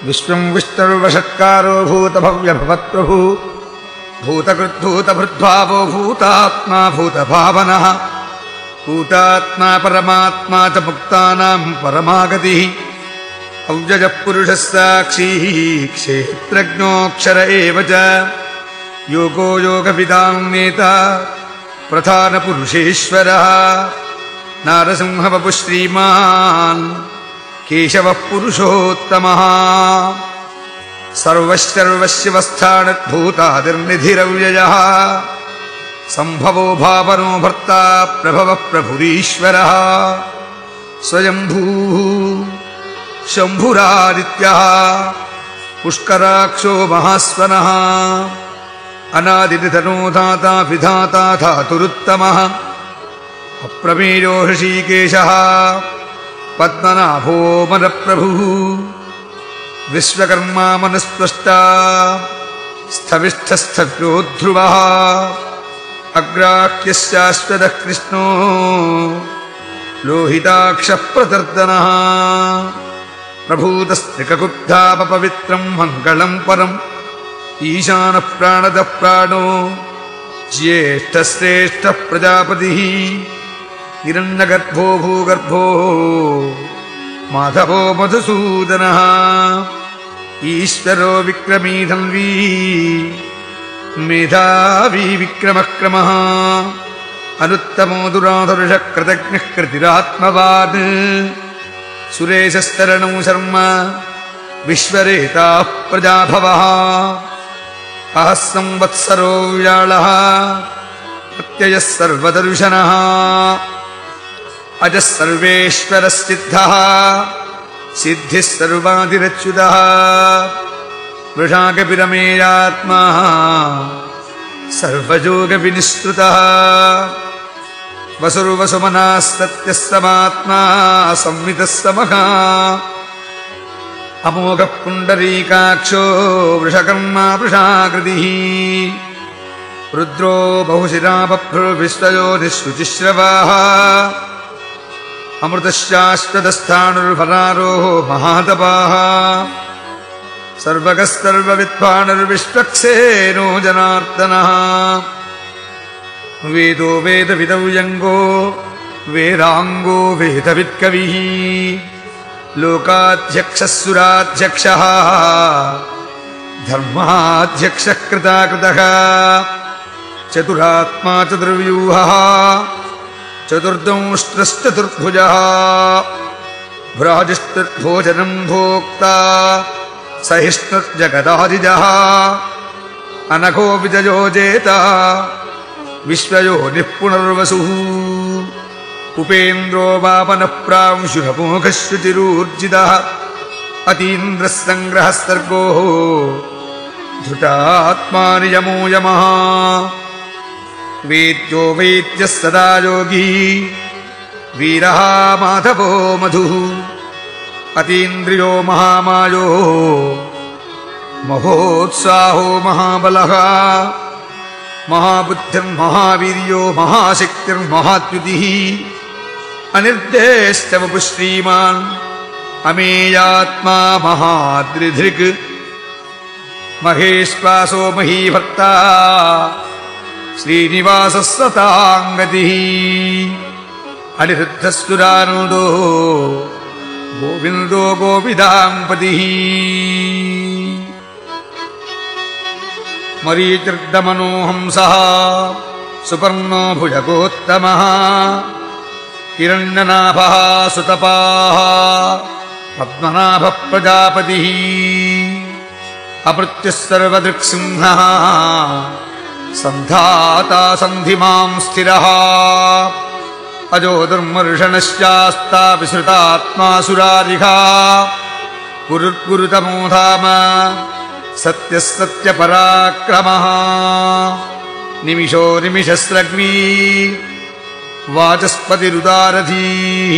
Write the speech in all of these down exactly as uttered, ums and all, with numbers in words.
विश्वं विष्णुर्वषट्कारो भूतभव्यभवत्प्रभु भूतकृद्भूतभृद्भावो भूतात्मा भूतभावनः भूतात्मा परमात्मा च मुक्तानां परमागतिः अव्ययः पुरुषः साक्षी क्षेत्रज्ञोऽक्षर एव च योगो योगविदां नेता प्रधानपुरुषेश्वरः नारसिंहवपुः श्रीमान् केशवः पुरुषोत्तमः सर्वश्चर्वस्यवस्थानद्भूतादिर्निधिरव्ययः सम्भवो भावनो भर्ता प्रभवः प्रभुरीश्वरः स्वयंभूः शम्भुरादित्यः पुष्कराक्षो महास्वनः अनादिनिधनो दाता विधाता धातुरुत्तमः अप्रमेयो हृषीकेशः पद्मनाभो मनप्रभुः विश्वकर्मा मनुस्पृष्टा स्थविष्ठस्थविरो ध्रुवः अग्राह्यश्चाश्वतः कृष्णो लोहिताक्षः प्रतर्दनः प्रभूतस्त्रिककुब्धापवित्रं मङ्गलं परम् ईशानः प्राणदः प्राणो ज्येष्ठश्रेष्ठः प्रजापतिः हिरण्यगर्भो भूगर्भो माधवो मधुसूदनः ईश्वरो विक्रमी धन्वी मेधावी विक्रमक्रमः अनुत्तमो दुराधुर्षः कृतज्ञः कृतिरात्मवान् सुरेशस्तरणौ शर्म विश्वरेताः प्रजाभवः अहः संवत्सरो व्याळः प्रत्ययः सर्वदर्शनः अजः सर्वेश्वरस्सिद्धः सिद्धिः सर्वादिरच्युतः वृषाकपिरमेयात्मा सर्वयोगविनिश्रुतः वसुर्वसुमनः सत्यः समात्मा संवितः समः अमोघः पुण्डरीकाक्षो वृषकर्मा वृषाकृतिः रुद्रो बहुशिरापभ्रुर्विश्वयोनिःशुचिश्रवाः अमृतश्चाश्वतस्थाणुर्भरारोहो महातपाः सर्वगः सर्वविद्वानुर्विश्वक्सेनो जनार्दनः वेदो वेदविदव्यङ्गो वेदाङ्गो वेदवित्कविः लोकाध्यक्षः सुराध्यक्षः धर्माध्यक्षः कृताकृतः चतुरात्मा चतुर्व्यूहः चतुर्दंष्ट्रश्चतुर्भुजः भ्राजिष्ठुर्भोजनं भोक्ता सहिष्णुर्जगदादिजः अनघो विजयो जेता विश्वयोनिः पुनर्वसुः उपेन्द्रो वामनः प्रांशुरमोघः शुचिरूर्जितः अतीन्द्रः सङ्ग्रहः सर्गो धृतात्मा नियमो यमः वेद्यो वेद्यः सदा योगी वीरः माधवो मधुः अतीन्द्रियो महामायो महोत्साहो महाबलः महाबुद्धिर्महावीर्यो महाशक्तिर्महाद्युतिः अनिर्देष्टवपुः श्रीमान् अमेयात्मा महाद्रिधृक् महेश्वासो महीभर्ता श्रीनिवासः सताङ्गतिः अनिरुद्धस्तुरानुदो गोविन्दो गोविदाम्पतिः मरीचिर्दमनो हंसः सुपर्णो भुजगोत्तमः हिरण्यनाभः सुतपाः पद्मनाभः प्रजापतिः अपृत्यः सर्वदृक्सिंहः सन्धाता सन्धिमां स्थिरः अजो दुर्मर्षणश्चास्ता विसृतात्मासुरारिहा गुरुर्गुरुतमो धाम सत्यः सत्यपराक्रमः निमिषो निमिषस्रग्नी वाचस्पतिरुदारधीः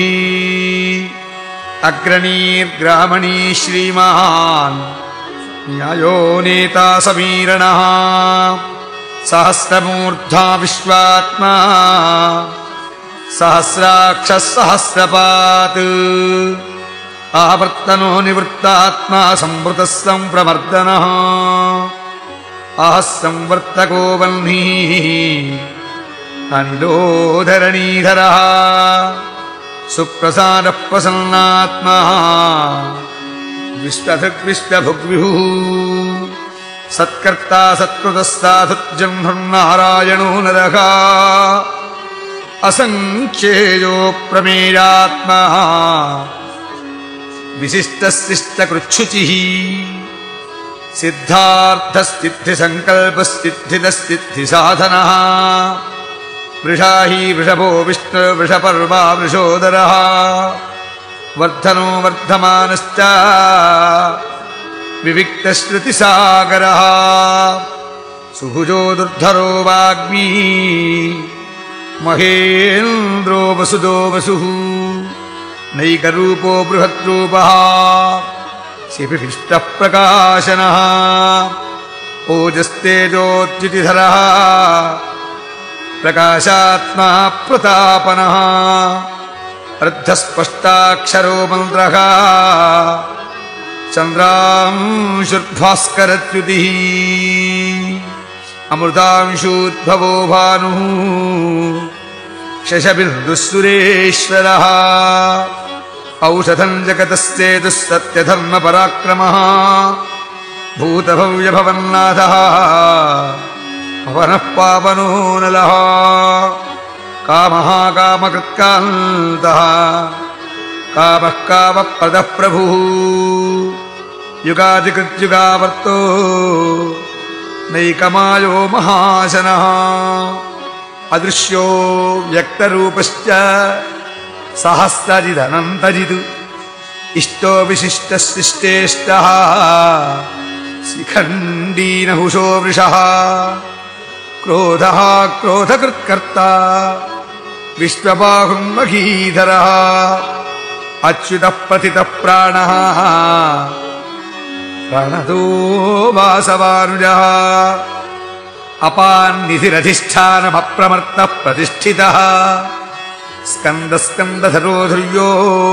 अग्रणीर्ग्रामणी श्रीमान् न्यायो नेता समीरणः सहस्रमूर्धा विश्वात्मा सहस्राक्षः सहस्रपात् ಆವರ್ತನೋ ನಿವೃತ್ತಾತ್ಮ ಸಂವೃತಃ ಸಂಪ್ರಮರ್ದನಃ ಆಹಃ ಸಂವರ್ತಕೋ ವಹ್ನಿಃ ಅನಿಲೋ ಧರಣೀಧರಃ ಸುಪ್ರಸಾದಃ ಪ್ರಸನ್ನಾತ್ಮ ವಿಶ್ವಧೃಗ್ ವಿಶ್ವಭುಗ್ವಿಭುಃ ಸತ್ಕರ್ತಾ ಸತ್ಕೃತಃ ಸಾಧುರ್ಜನ್ಮನ್ನಾರಾಯಣೋ ನರಃ ಅಸಂಖ್ಯೇಯೋ ಪ್ರಮೇಯಾತ್ಮ ವಿಶಿಷ್ಟಶಿಷ್ಟಕೃಚ್ಛುಚಿಃ ಸಿದ್ಧಾರ್ಥಸ್ಥಿತಿಸಂಕಲ್ಪಸ್ಥಿತಿದಸ್ಥಿತಿಸಾಧನಃ ವೃಷಾ ಹಿ ವೃಷಭೋ ವಿಷ್ಣು ವೃಷಪರ್ವಾ ವೃಷೋದರಃ ವರ್ಧನೋ ವರ್ಧಮಾನಶ್ಚ ವಿವಿಕ್ತಶ್ರುತಿಸಾಗರಃ ಸುಭುಜೋ ದುರ್ಧರೋ ವಾಗ್ಮೀ ಮಹೇಂದ್ರೋ ವಸುದೋ ವಸುಃ ನೈಕರೂಪೋ ಬೃಹದ್ರೂಪಃ ಶಿಪಿಭಿಷ್ಟಃ ಪ್ರಕಾಶನಃ ಓಜಸ್ತೇಜೋದ್ಯುತಿಧರಃ ಪ್ರಕಾಶಾತ್ಮಾ ಪ್ರತಾಪನಃ ಅರ್ಧಸ್ಪಷ್ಟಾಕ್ಷರೋ ಮಂತ್ರಃ ಚಂದ್ರಾಂಶುರ್ಭಾಸ್ಕರಚ್ಯುತಿಃ ಅಮೃತಾಂಶೂದ್ಭವೋ ಭಾನುಃ ಶಶಬಿಂದುಃಸುರೇಶ್ವರಃ ಔಷಧಂ ಜಗತಸ್ಯೇತುಃ ಸತ್ಯಧರ್ಮಪರಾಕ್ರಮಃ ಭೂತಭವ್ಯಭವನ್ನಾಥಃ ಪವನಃ ಪಾವನೋ ನಲಃ ಕಾಮಃ ಕಾಮಕೃತ್ಕಾन्तಃ ಕಾಮಃ ಕಾಮಪ್ರದಃ ಪ್ರಭುಃ ಯುಗಾದಿಕೃತ್ಯುಗಾವರ್ತೋ ನೈಕಮಾಯೋ ಮಹಾಶನಃ ಅದೃಶ್ಯೋ ವ್ಯಕ್ತರೂಪಶ್ಚ ಸಹಸ್ರಜಿದನಂತಜಿದು ಇಷ್ಟೋ ವಿಶಿಷ್ಟಶಿಷ್ಟೇಷ್ಟಃ ಶಿಖಂಡೀನಹುಷೋ ವೃಷಃ ಕ್ರೋಧಃ ಕ್ರೋಧಕೃತ್ಕರ್ತ ವಿಶ್ವಬಾಹುರ್ಮಹೀಧರಃ ಅಚ್ಯುತಃ ಪ್ರಥಿತಃ ಪ್ರಾಣಃ ಪ್ರಾಣದೋ ವಾಸವಾನುಜಃ ಅಪಾನ್ನಿಧಿರಧಿಷ್ಠಾನಮಪ್ರಮರ್ತಃ ಪ್ರತಿಷ್ಠಿತಃ ಸ್ಕಂದಸ್ಕಂದಧರೋ ಧುರ್ಯೋ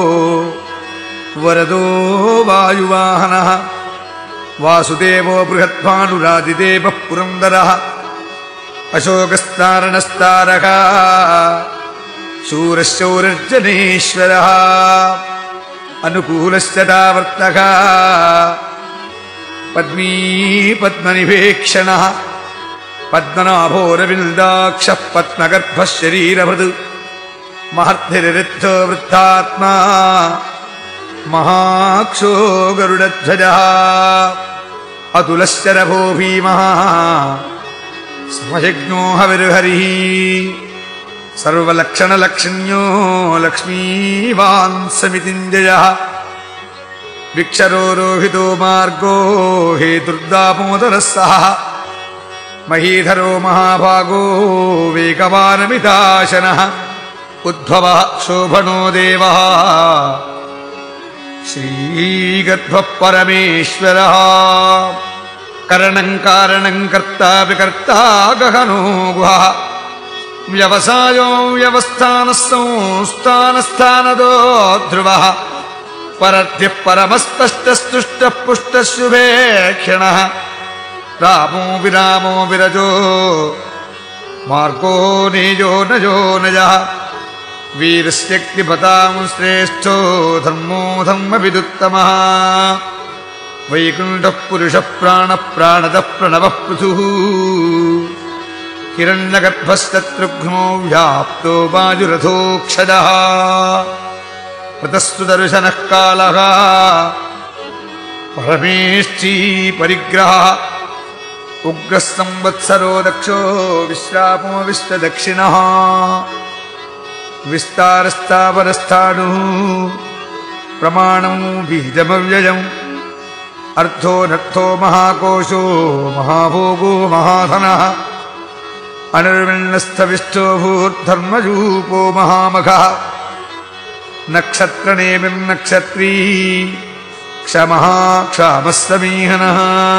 ವರದೋ ವಾಯುವಾಹನಃ ವಾಸುದೇವೋ ಬೃಹದ್ಭಾನುರಾದಿದೇವಃ ಪುರಂದರಃ ಅಶೋಕಸ್ತಾರಣಸ್ತಾರಕಃ ಶೂರಶೌರ್ಯರ್ಜನೇಶ್ವರಃ ಅನುಕೂಲಶ್ಚತಾವರ್ತಕಃ ಪದ್ಮೀ ಪದ್ಮನಿಭೇಕ್ಷಣಃ ಪದ್ಮನಾಭೋರವಿಲ್ದಾಕ್ಷಃ ಪದ್ಮಗರ್ಭಃ ಶರೀರಭೃತ್ ಮಹರ್ಧಿರಿರಿದ್ಧೋ ವೃದ್ಧಾತ್ಮಾ ಮಹಾಕ್ಷೋ ಗರುಡಧ್ವಜಃ ಅತುಲಶ್ಚರಭೋ ಭೀಮಃ ಸಮಯಜ್ಞೋ ಹವಿರ್ಹರಿಃ ಸರ್ವಲಕ್ಷಣಲಕ್ಷಣ್ಯೋ ಲಕ್ಷ್ಮೀವಾನ್ ಸಮಿತಿಂಜಯಃ ವಿಕ್ಷರೋ ರೋಹಿತೋ ಮಾರ್ಗೋ ಹೇತುರ್ದಾಮೋದರಃ ಸಹ ಮಹೀಧರೋ ಮಹಾಭಾಗೋ ವೇಗವಾನಮಿತಾಶನಃ ಉದ್ಭವಃ ಶೋಭನೋ ದೇವಃ ಶ್ರೀಗರ್ಭಃ ಪರಮೇಶ್ವರಃ ಕರಣಂ ಕಾರಣಂ ಕರ್ತಾ ವಿಕರ್ತಾ ಗಹನೋ ಗುಹಃ ವ್ಯವಸಾಯೋ ವ್ಯವಸ್ಥಾನಃ ಸಂಸ್ಥಾನಸ್ಥಾನದೋ ಧ್ರುವಃ ಪರದ್ಯಃ ಪರಮಸ್ಪಷ್ಟಸ್ತುಷ್ಟಃ ಪುಷ್ಟಃ ಶುಭೇ ಕ್ಷಣಃ ರಾಮೋ ವಿರಾಮೋ ವಿರಜೋ ಮಾರ್ಗೋ ನೇಜೋ ನಜೋ ನಜಃ ವೀರಸ್ಯಕ್ತಿಪತಾಂ ಶ್ರೇಷ್ಠೋ ಧರ್ಮೋ ಧರ್ಮವಿದುತ್ತಮಃ ವೈಕುಂಠಃ ಪುರುಷಃ ಪ್ರಾಣಃ ಪ್ರಾಣದಃ ಪ್ರಣವಃ ಪೃಥುಃ ಹಿರಣ್ಯಗರ್ಭಸ್ತೃಘ್ನೋ ವ್ಯಾಪ್ತೋ ವಾಯುರಥೋಕ್ಷಜಃ ಪ್ರತಸ್ತು ದರ್ಶನಃ ಕಾಲಃ ಪರಮೇಷ್ಠೀ ಪರಿಗ್ರಹಃ ಉಗ್ರಃ ಸಂವತ್ಸರೋ ದಕ್ಷೋ ವಿಶ್ರಾಮೋ ವಿಶ್ವದಕ್ಷಿಣಃ ವಿಸ್ತಾರಸ್ಥಾವರಸ್ಥಾಣುಃ ಪ್ರಮಾಣಂ ಬೀಜಮವ್ಯಯಂ ಅರ್ಥೋ ನರ್ಥೋ ಮಹಾಕೋಶೋ ಮಹಾಭೋಗೋ ಮಹಾಧನಃ ಅನಿರ್ವಿಣ್ಣಸ್ಥವಿಷ್ಠೋ ಭೂರ್ಧರ್ಮಜೂಪೋ ಮಹಾಮಖಃ ನಕ್ಷತ್ರನೇಮಿರ್ನಕ್ಷತ್ರೀ ಕ್ಷಮಃ ಕ್ಷಾಮಃ ಸಮೀಹನಃ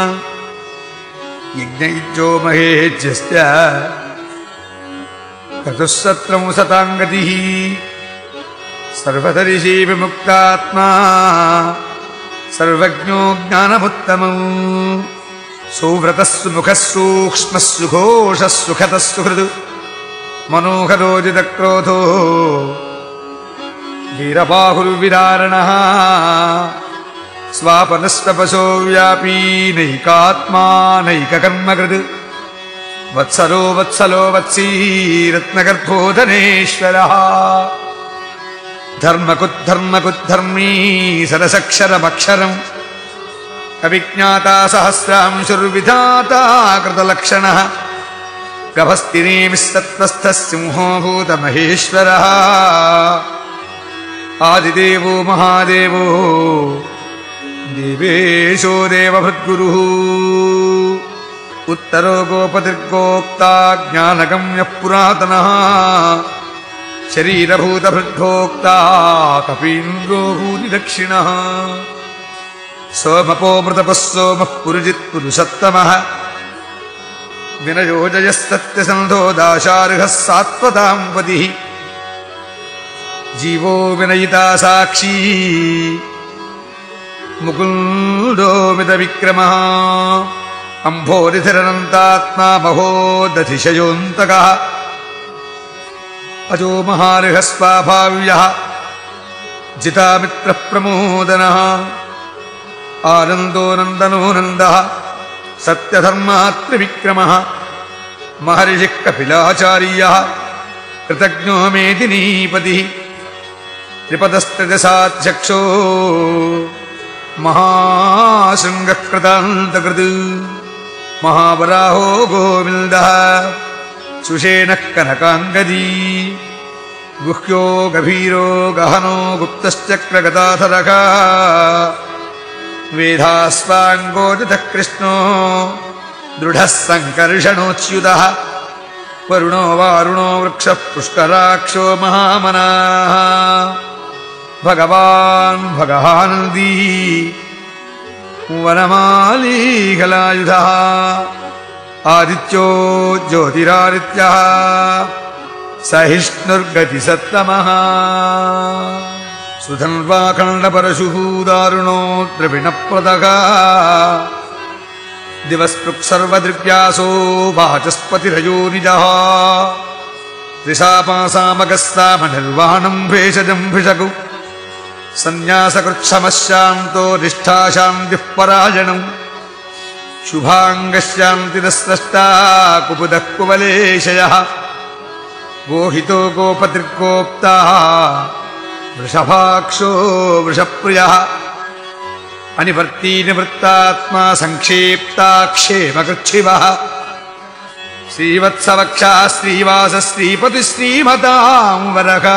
ಯಜ್ಞಯುಜ್ಯೋ ಮಹೇಜ್ಯಸ್ಯ ಕ್ರತುಃಸತ್ರಂ ಸತಾಂಗತಿಃ ಸರ್ವದರ್ಶಿ ವಿಮುಕ್ತಾತ್ಮಾ ಸರ್ವಜ್ಞೋ ಜ್ಞಾನಮುತ್ತಮೋ ಸುವ್ರತಸ್ಸು ಮುಖಸ್ಸೂಕ್ಷ್ಮಸ್ಸು ಘೋಷಸ್ಸು ಖತಸ್ಸು ಹೃದು ಮನೋಹರೋಜಿತಕ್ರೋಧೋ ವೀರಬಾಹುರ್ವಿದಾರಣಃ ಸ್ವಾಪನಸ್ತಪಸೋ ವ್ಯಾಪೀ ನೈಕಾತ್ಮಾ ನೈಕಕರ್ಮಕೃತ್ ವತ್ಸಲೋ ವತ್ಸಲೋ ವತ್ಸೀ ರತ್ನಗರ್ಭೋಧನೇಶ್ವರಃ ಧರ್ಮಕುದ್ಧರ್ಮಕುದ್ಧರ್ಮೀ ಸರಸಕ್ಷರಮಕ್ಷರಂ ಅವಿಜ್ಞಾತಾ ಸಹಸ್ರಾಂಶುರ್ವಿಧಾತಾ ಕೃತಲಕ್ಷಣಃ ಗಭಸ್ತಿನೇಮಿಸ್ತತ್ವಸ್ಥಃ ಸಿಂಹೋ ಭೂತಮಹೇಶ್ವರಃ ಆದಿದೇವೋ ಮಹಾದೇವೋ ದೇವೇಶೋ ದೇವಭೃದ್ಗುರುಃ ಉತ್ತರೋ ಗೋಪತಿರ್ಗೋಕ್ತಾ ಜ್ಞಾನಗಮ್ಯಃ ಪುರಾತನಃ ಶರೀರಭೂತಭೃದ್ಭೋಕ್ತಾ ಕಪೀಂದ್ರೋ ಭೂತಿ ದಕ್ಷಿಣಃ ಸೋಮಪೋ ಮೃತಪಃ ಸೋಮಃ ಪುರುಜಿತ್ ಪುರುಷತ್ತಮಃ ವಿನಯೋಜಯಸ್ತತ್ಯಸಂಧೋ ದಾಶಾರ್ಹಃ ಸಾತ್ವತಾಂ ಪತಿಃ ಜೀವೋ ವಿನಯಿತಾ ಸಾಕ್ಷೀ ಮುಕುಂದೋ ಮಿತವಿಕ್ರಮಃ ಅಂಭೋರಿಧಿರನಂತಾತ್ಮಾ ಮಹೋದಧಿಶಯೋऽन्तಕಃ ಅಜೋ ಮಹಾರ್ಹಸ್ವಾಭಾವ್ಯಃ ಜಿತಾಮಿತ್ರಃ ಪ್ರಮೋದನಃ ಆನಂದೋ ನಂದನೋ ನಂದಃ ಸತ್ಯಧರ್ಮಾತ್ರಿವಿಕ್ರಮಃ ಮಹರ್ಷಿಃ ಕಪಿಲಾಚಾರ್ಯಃ ಕೃತಜ್ಞೋ ಮೇದಿನೀಪತಿಃ ತ್ರಿಪದಸ್ತ್ರಿದಶಾಧ್ಯಕ್ಷೋ ಮಹಾಶೃಂಗಃ ಕೃತಾन्तಕೃತ್ ಮಹಾವರಾಹೋ ಗೋವಿಂದಃ ಸುಷೇಣಃ ಕನಕಾಂಗದೀ ಗುಹ್ಯೋ ಗಭೀರೋ ಗಹನೋ ಗುಪ್ತಶ್ಚಕ್ರಗದಾಧರಃ ವೇದಾಸ್ವಾಂಗೋದಿತಃ ಕೃಷ್ಣೋ ದೃಢಃ ಸಂಕರ್ಷಣೋಚ್ಯುತಃ ವರುಣೋ ವಾರುಣೋ ವೃಕ್ಷಃ ಪುಷ್ಕರಾಕ್ಷೋ ಮಹಾಮನಾಃ ಭಗವಾನ್ ಭಗವಾನಂದೀ ವನಮಾಲೀಕಲಾಯುಧಃ ಆದಿತ್ಯೋ ಜ್ಯೋತಿರಾದಿತ್ಯಃ ಸಹಿಷ್ಣುರ್ಗತಿಸತ್ತಮಃ ಸುಧನ್ವಾಖಂಡಪರಶುಃ ದಾರುಣೋ ದ್ರವಿಣಪ್ರದಃ ದಿವಸ್ಪೃಕ್ಸರ್ವದೃಗ್ವ್ಯಾಸೋ ವಾಚಸ್ಪತಿರಯೋ ನಿಜಃ ತ್ರಿಶಾಪಾಸಾಮಗಸ್ಸಾಮನಿರ್ವಾಣಂ ಭೇಷಜಂ ಭಿಷಕು ಸನ್ಯಾಸಕೃಚ್ಛಮಃಶಾಂತೋ ನಿಷ್ಠಾಶಾಂತಿಃ ಪರಾಯಣಂ ಶುಭಾಂಗಶಾಂತಿರಸ್ರಷ್ಟಾ ಕುಪುದಃ ಕುವಲೇಶಯಃ ಗೋಹಿತೋ ಗೋಪತಿರ್ಗೋಪ್ತಾ ವೃಷಭಾಕ್ಷೋ ವೃಷಪ್ರಿಯಃ ಅನಿವರ್ತಿ ನಿವೃತ್ತಾತ್ಮಾ ಸಂಕ್ಷೇಪ್ತಾಕ್ಷೇಮಕೃಚ್ಛಿವಃ ಶ್ರೀವತ್ಸವಕ್ಷಾ ಶ್ರೀವಾಸ ಶ್ರೀಪತಿ ಶ್ರೀಮತಾಂ ವರಃ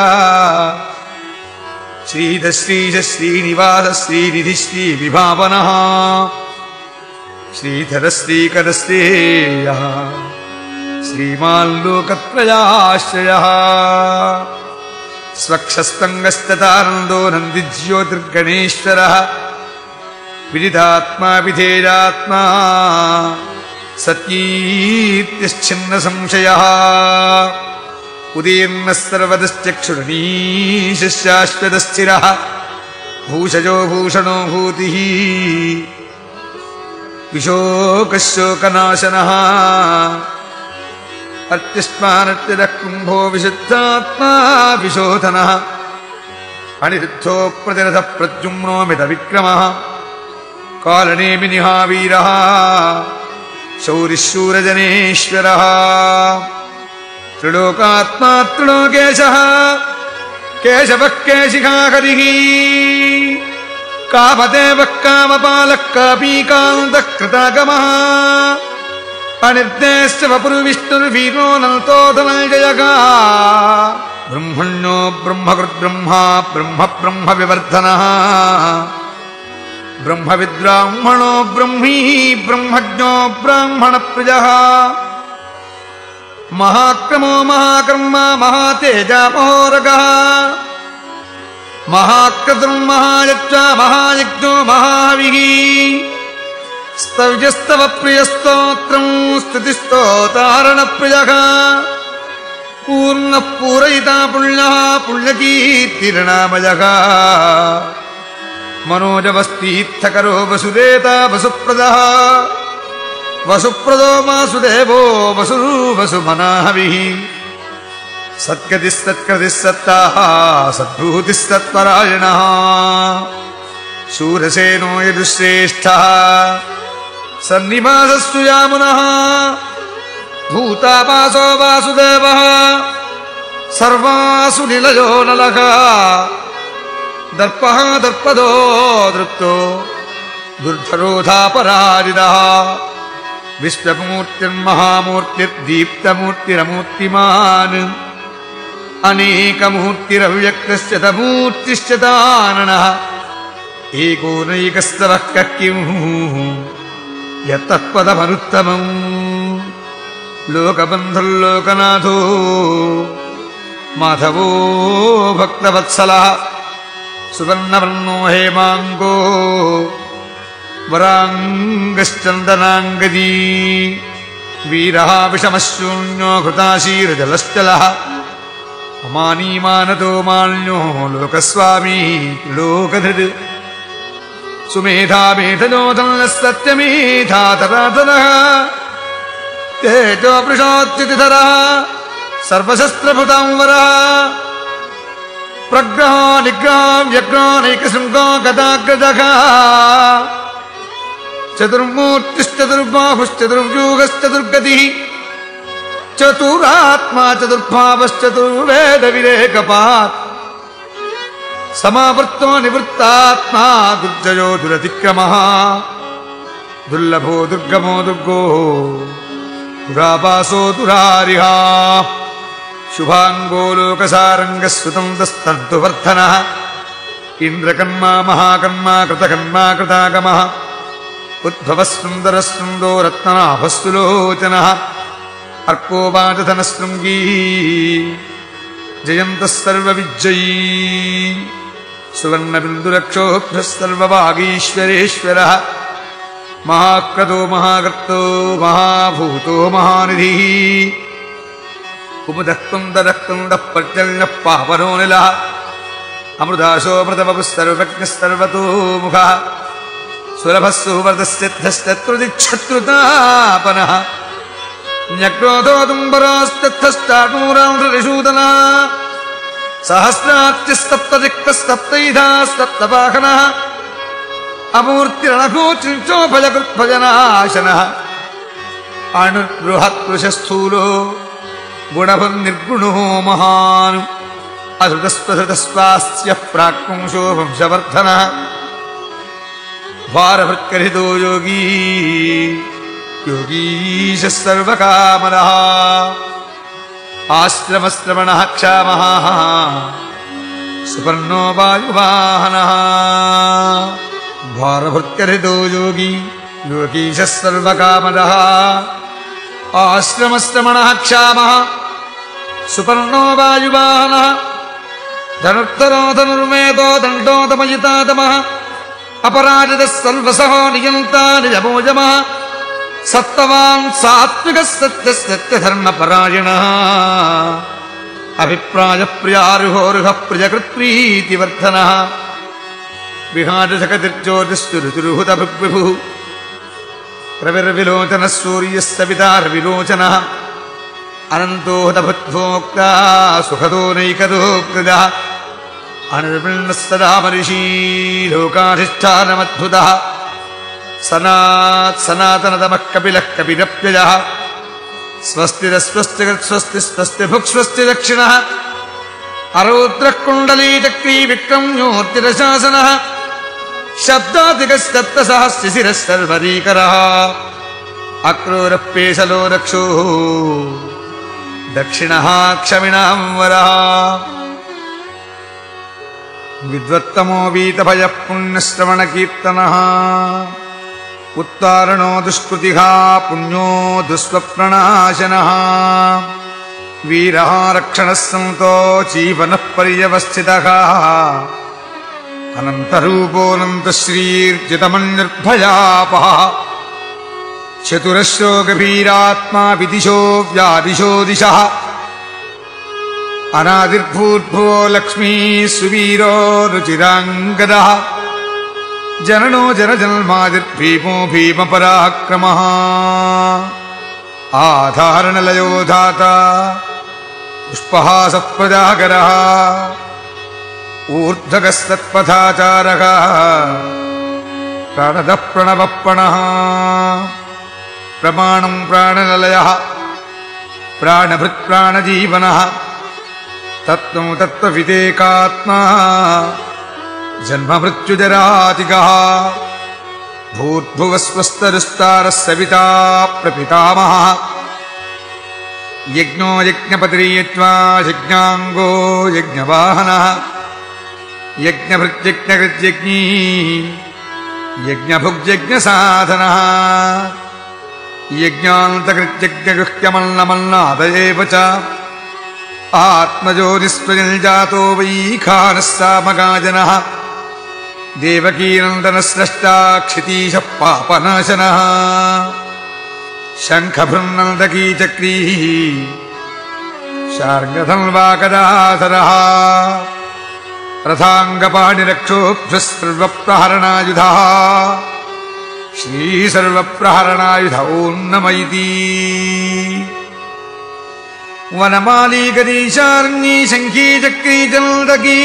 ಶ್ರೀಧ ಶ್ರೀಶ ಶ್ರೀನಿವಾಸ ಶ್ರೀನಿಧಿ ಶ್ರೀವಿಭಾವನಃ ಶ್ರೀಧರ ಶ್ರೀಕರ ಶ್ರೇಯಃ ಶ್ರೀಮಾಲ್ಲೋಕತ್ರಯಾಶ್ರಯಃ ಸ್ವಕ್ಷಸ್ತಂಗಸ್ತತಾನಂದೋ ನಂದಿಜ್ಯೋತಿರ್ಗಣೇಶ್ವರಃ ವಿದಿತಾತ್ಮಾ ವಿಧೇಯಾತ್ಮಾ ಸತ್ಕೀರ್ತ್ಯಶ್ಚಿನ್ನ ಸಂಶಯಃ ಉದೀರ್ಣಃ ಸರ್ವದಶ್ಚಕ್ಷುರಣೀಶಃ ಶಾಶ್ವತಸ್ಥಿರಃ ಭೂಷಜೋ ಭೂಷಣೋ ಭೂತಿಃ ವಿಶೋಕಶೋಕನಾಶನಃ ಅರ್ತ್ಯಸ್ಮಾನರ್ತ್ಯದಃ ಕುಂಭೋ ವಿಶುದ್ಧಾತ್ಮಾ ವಿಶೋಧನಃ ಅನಿರುದ್ಧೋ ಪ್ರತಿರಥಃ ಪ್ರದ್ಯುಮ್ನೋ ಮಿತವಿಕ್ರಮಃ ಕಾಲನೇಮಿನಿಹಾ ವೀರಃ ಶೌರಿಶೂರಜನೇಶ್ವರಃ ತ್ರಿಲೋಕಾತ್ಮಾ ತ್ರಿಲೋಕೇಶಃ ಕೇಶವಃ ಕೇಶಿಖಾಹರಿಃ ಕಾಮದೇವಃ ಕಾಮಪಾಲಃ ಕಾಪೀಕಾन्तಃ ಕೃತಾಗಮಃ ಅನಿರ್ದೇಶ್ಯ ವಪುರ್ವಿಷ್ಣುರ್ವೀರೋ ನಲ್ತೋ ಧನಂಜಯಃ ಬ್ರಹ್ಮಣ್ಯೋ ಬ್ರಹ್ಮಕೃದ್ಬ್ರಹ್ಮ ಬ್ರಹ್ಮ ಬ್ರಹ್ಮ ವಿವರ್ಧನಃ ಬ್ರಹ್ಮವಿದ್ಬ್ರಾಹ್ಮಣೋ ಬ್ರಹ್ಮೀ ಬ್ರಹ್ಮಜ್ಞೋ ಬ್ರಾಹ್ಮಣ ಪ್ರಿಯಃ ಮಹಾಕ್ರಮೋ ಮಹಾಕರ್ಮ ಮಹಾತೇಜ ಮಹೋರಗಃ ಮಹಾಕ್ರತುರ್ಮಹಾಯಜ್ಞ ಮಹಾಯಜ್ಞೋ ಮಹಾವಿಃ ಸ್ತವ್ಯಸ್ತವ ಪ್ರಿಯಸ್ತೋತ್ರಂ ಸ್ತುತಿಸ್ತೋತಾರಣ ಪ್ರಿಯಃ ಪೂರ್ಣ ಪೂರಯಿತ ಪುಣ್ಯ ಪುಣ್ಯಕೀರ್ತಿರ್ನಾಮಜಗ ಮನೋಜವಸ್ತೀರ್ಥಕರೋ ವಸುದೇತ ವಸುಪ್ರದ ವಸುಪ್ರದೋ ವಾಸುದೇವೋ ವಸು ವಸುಮನಾಹವಿ ಸತ್ಕೃತಿಸ್ತತ್ಕೃತಿಸ್ತತ್ತ ಸದ್ಭೂತಿಸ್ತತ್ಪರಾಯಣ ಶೂರಸೇನೋ ಯದುಶ್ರೇಷ್ಠ ಸನ್ನಿವಾಸಸ್ತು ಯಾಮುನಃ ಭೂತಾಪಾಸೋ ವಾಸುದೇವಃ ಸರ್ವಾಸು ನಿಲಯೋ ನಲಃ ದರ್ಪಃ ದರ್ಪದೋ ದೃಪ್ತೋ ದುರ್ಧರೋಧಾಪರಾಜಿತಃ ವಿಶ್ವಮೂರ್ತಿರ್ಮಹಾಮೂರ್ತಿರ್ದೀಪ್ತಮೂರ್ತಿರಮೂರ್ತಿಮಾನ್ ಅನೇಕಮೂರ್ತಿರವ್ಯಕ್ತಶ್ಚ ತಮೂರ್ತಿಶ್ಚ ತಾನನಃ ಏಕೋನೈಕಸ್ತವಃ ಕಿಂ ಯತ್ತತ್ಪದಮನುತ್ತಮಂ ಲೋಕಬಂಧುರ್ಲೋಕನಾಥೋ ಮಾಧವೋ ಭಕ್ತವತ್ಸಲಃ ಸುವರ್ಣವರ್ಣೋ ಹೇಮಾಂಗೋ ವರಾಂಗಶ್ಚಂದನಾಂಗದೀ ವೀರಃ ವಿಷಮಶೂನ್ಯೋ ಘೃತಾಶೀರ್ಜಲಶ್ಚಲಃ ಅಮಾನೀಮಾನತೋ ಮಾಲ್ಯೋ ಲೋಕಸ್ವಾಮೀ ತ್ರಿಲೋಕಧೃತ್ ಸುಮೇಧಾ ಮೇಧನೋಧನಃ ಸತ್ಯಮೇಧಾತರಾಧನಃ ತೇಜೋ ವೃಷೋತ್ಯುತಿಧರಃ ಸರ್ವಶಸ್ತ್ರಭೃತಾಂವರಃ ಪ್ರಗ್ರಹ ನಿಗ್ರಹ ವ್ಯಗ್ರಹನೈಕಶೃಂಗೋ ಗದಾಗ್ರಜಃ ಚತುರ್ಮೂರ್ತಿಶ್ಚತುರ್ಬಾಹುಶ್ಚತುರ್ವ್ಯೂಹಶ್ಚತುರ್ಗತಿಃ ಚತುರಾತ್ಮಾ ಚತುರ್ಭಾವಶ್ಚತುರ್ವೇದವಿರೇಕಪಾತ್ ಸಮಾವೃತ್ತೋ ನಿವೃತ್ತಾತ್ಮಾ ದುರ್ಜಯೋ ದುರತಿಕ್ರಮಃ ದುರ್ಲಭೋ ದುರ್ಗಮೋ ದುರ್ಗೋ ದುರಾಪಾಸೋ ದುರಾರಿಹ ಶುಭಾಂಗೋ ಲೋಕಸಾರಂಗಸ್ಸುತಂತಸ್ತಂತುವರ್ಧನಃ ಇಂದ್ರಕರ್ಮಾ ಮಹಾಕರ್ಮಾ ಕೃತಕರ್ಮಾ ಕೃತಾಗಮಃ ಉದ್ಭವಃ ಸುಂದರಃ ಸುಂದೋ ರತ್ನನಾಭಸ್ತುಲೋಚನಃ ಅರ್ಕೋ ವಾಚಧನಶೃಂಗೀ ಜಯಂತಃ ಸರ್ವವಿಜ್ಜಯೀ ಸುವರ್ಣಬಿಂದುರಕ್ಷೋಭ್ಯಃ ಸರ್ವವಾಗೀಶ್ವರೇಶ್ವರಃ ಮಹಾಕ್ರತೋ ಮಹಾಕರ್ತೋ ಮಹಾಭೂತೋ ಮಹಾನಿಧಿಃ ಕುಮುದಃ ಕುಂದರಃ ಕುಂಡಃ ಪರ್ಜನ್ಯಃ ಪಾವನೋ ನಿಲಃ ಅಮೃತಾಶೋಮೃತವಪುಃ ಸರ್ವಜ್ಞಃ ಸರ್ವತೋಮುಖಃ ಸುಲಭಃ ಸುವರ್ಧಶ್ಚತುಶ್ಚತುರ್ದಿಚ್ಛತ್ರುತಾಪನಃ ನ್ಯಕ್ರೋಧೋ ದುಂಬರಾಸ್ತಸ್ಥಾಟೂರಾಂಧ್ರರಿಷೂದನಃ ಸಹಸ್ರಾರ್ಚಿಸ್ತಪ್ತದಿಕ್ತಸ್ತಪ್ತೈಧಾಸ್ತಪ್ತವಾಹನಃ ಅಮೂರ್ತಿರಣಘೋಚಿಂಚೋಭಯಕೃತ್ಭಜನಾಶನಃ ಅಣುಬೃಹತ್ಪುರುಷಸ್ಥೂಲೋ ಗುಣಭನ್ನಿರ್ಗುಣೋ ಮಹಾನ್ ಅಧೃತಸ್ವಧೃತಸ್ವಾಸ್ಯ ಪ್ರಾಕ್ಪುಂಸೋ ವಂಶವರ್ಧನಃ ಭಾರಭೃತ್ಕರಿತೋ ಯೋಗೀ ಯೋಗೀಶ ಸರ್ವಕಾಮನಃ ಆಶ್ರಮಶ್ರವಣಃ ಕ್ಷಾಮಃ ಸುಪರ್ಣೋ ವಾಯುವಾಹನಃ ಭಾರಭೃತ್ಕರಿತೋ ಯೋಗೀ ಯೋಗೀಶ ಸರ್ವಕಾಮನಃ ಆಶ್ರಮಶ್ರವಣಃ ಕ್ಷಾಮಃ ಸುಪರ್ಣೋ ವಾಯುವಾಹನಃ ಧನುರ್ಧರೋ ಧನುರ್ಮೇಧೋ ದಂಡೋ ದಮಯಿತಾದಮಃ ಅಪರಾಜಿತಃ ಸರ್ವಸಃ ನಿಯಂತಾ ನಿಜಮೋಜಮಃ ಸತ್ತವಾನ್ ಸಾತ್ವಿಕಃ ಸತ್ಯಃ ಸತ್ಯಧರ್ಮಪರಾಯಣಃ ಅಭಿಪ್ರಾಯ ಪ್ರಿಯಾರುಹೋರುಹಃ ಪ್ರಿಯಕೃತ್ಪ್ರೀತಿವರ್ಧನಃ ವಿಹಾರಜಗತಿರ್ಜ್ಯೋತಿಶ್ಚುರುಚುರುಹುತಭುಗ್ವಿಭುಃ ರವಿರ್ವಿಲೋಚನಃ ಸೂರ್ಯಸ್ಯ ಪಿತಾರ್ವಿಲೋಚನಃ ಅನಂತೋ ಹತಭುದ್ಭೋಕ್ತಾ ಸುಖದೋ ನೈಕದೋ ಕೃತಃ ಅನಿರ್ವಿಣ್ಣ ಸದಾ ಮರಿಷೀ ಲೋಕಾಧಿಷ್ಠಾನಮದ್ಭುತಃ ಸನಾತ್ ಸನಾತನತಮಃ ಕಪಿಲಃ ಕಪಿರಪ್ಯಯಃ ಸ್ವಸ್ತಿರಸ್ವಸ್ತಿಗತ್ಸ್ವಸ್ತಿ ಸ್ವಸ್ತಿ ಭುಕ್ಸ್ವಸ್ತಿ ದಕ್ಷಿಣಃ ಅರೌದ್ರಃ ಕುಂಡಲೀ ಚಕ್ರೀ ವಿಕ್ರಮ್ಯೋರ್ತಿರಶಾಸನಃ ಶಬ್ದಾದಿಗಸ್ತಪ್ತಸಹಸ್ರಶಿರಃ ಸರ್ವರೀಕರಃ ಅಕ್ರೂರಃ ಪೇಶಲೋ ರಕ್ಷೋ ದಕ್ಷಿಣಃ ಕ್ಷಮಿಣಾಂ ವರಃ ವಿದ್ವತ್ತಮೋ ವೀತಭಯಃ ಪುಣ್ಯಶ್ರವಣಕೀರ್ತನಃ ಉತ್ತಾರಣೋ ದುಷ್ಕೃತಿಃ ಪುಣ್ಯೋ ದುಸ್ವಪ್ರಣಾಶನಃ ವೀರಃ ರಕ್ಷಣಃ ಸಂತೋ ಜೀವನಃ ಪರ್ಯವಸ್ಥಿತಃ ಅನಂತರೂಪೋऽನಂತಶ್ರೀರ್ಜಿತಮನ್ನಿರ್ಭಯಾಪಃ ಚತುರಶ್ರೋ ಗಭೀರಾತ್ಮಾ ವಿದಿಶೋ ವ್ಯಾದಿಶೋ ದಿಶಃ अनादिर्भूर्भुवो लक्ष्मी सुवीरो रुचिराङ्गदः जननो जनजन्मादिर्भीमो भीमपराक्रमः आधारणलयो धाता पुष्पहासः प्रजागरः ऊर्ध्वगस्तत्पथाचारः प्राणदः प्रणवप्पणः प्रमाणं प्राणलयः प्राणभृत्प्राणजीवनः तत्त्वं तत्त्वविदेकात्मा जन्ममृत्युजरातिगः भूर्भुवस्वस्तरुस्तारः सविता प्रपितामहः यज्ञो यज्ञपतिर्यज्ञा यज्ञाङ्गो यज्ञवाहनः यज्ञभृत्यज्ञकृत्यज्ञी यज्ञभुग्यज्ञसाधनः यज्ञान्तकृत्यज्ञगृह्यमल्लमल्लाद एव च आत्मज्योतिस्त्वजनिर्जातो वैखानः सामगाजनः देवकीनन्दनस्रष्टा क्षितीशः पापनाशनः शङ्खभृन्नन्दकी चक्रीः शार्ङ्गधन्वाकदाधरः रथाङ्गपाणिरक्षोभ्यः सर्वप्रहरणायुधः श्रीसर्वप्रहरणायुध ॐ नम इति वनमाली गदीशार्ङ्गी शङ्खी चक्री चन्दकी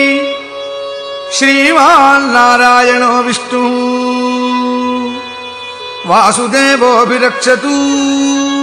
श्रीमान्नारायणो विष्णुः वासुदेवोऽभिरक्षतु।